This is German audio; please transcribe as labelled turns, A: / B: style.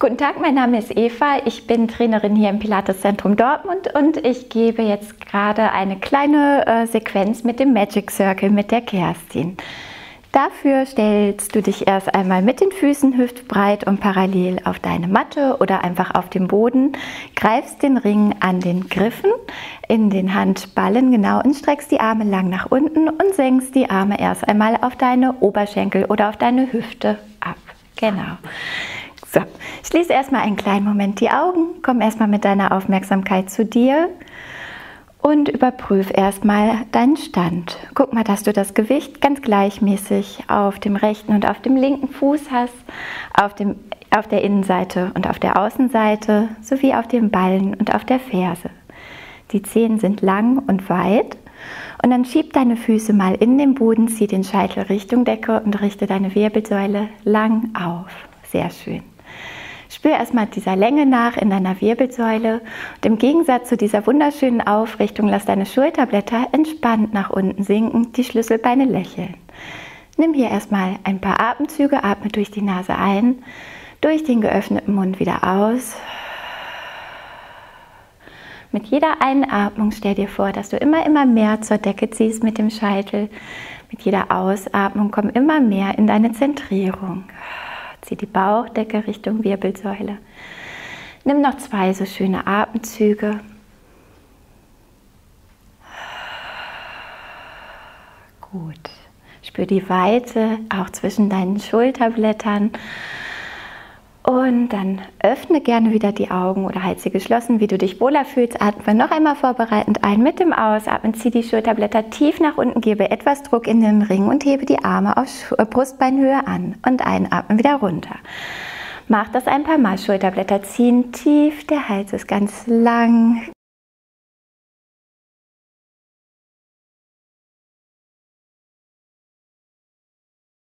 A: Guten Tag, mein Name ist Eva. Ich bin Trainerin hier im Pilates-Zentrum Dortmund und ich gebe jetzt gerade eine kleine Sequenz mit dem Magic Circle mit der Kerstin. Dafür stellst du dich erst einmal mit den Füßen hüftbreit und parallel auf deine Matte oder einfach auf den Boden, greifst den Ring an den Griffen in den Handballen genau und streckst die Arme lang nach unten und senkst die Arme erst einmal auf deine Oberschenkel oder auf deine Hüfte ab. Genau. So, schließe erstmal einen kleinen Moment die Augen, komm erstmal mit deiner Aufmerksamkeit zu dir und überprüf erstmal deinen Stand. Guck mal, dass du das Gewicht ganz gleichmäßig auf dem rechten und auf dem linken Fuß hast, auf der Innenseite und auf der Außenseite sowie auf den Ballen und auf der Ferse. Die Zehen sind lang und weit und dann schieb deine Füße mal in den Boden, zieh den Scheitel Richtung Decke und richte deine Wirbelsäule lang auf. Sehr schön. Spür erstmal dieser Länge nach in deiner Wirbelsäule und im Gegensatz zu dieser wunderschönen Aufrichtung lass deine Schulterblätter entspannt nach unten sinken, die Schlüsselbeine lächeln. Nimm hier erstmal ein paar Atemzüge, atme durch die Nase ein, durch den geöffneten Mund wieder aus. Mit jeder Einatmung stell dir vor, dass du immer mehr zur Decke ziehst mit dem Scheitel. Mit jeder Ausatmung komm immer mehr in deine Zentrierung. Zieh die Bauchdecke Richtung Wirbelsäule. Nimm noch 2 so schöne Atemzüge. Gut. Spür die Weite auch zwischen deinen Schulterblättern. Und dann öffne gerne wieder die Augen oder halte sie geschlossen, wie du dich wohler fühlst. Atme noch einmal vorbereitend ein mit dem Ausatmen. Zieh die Schulterblätter tief nach unten, gebe etwas Druck in den Ring und hebe die Arme auf Brustbeinhöhe an. Und einatmen wieder runter. Mach das ein paar Mal. Schulterblätter ziehen tief, der Hals ist ganz lang,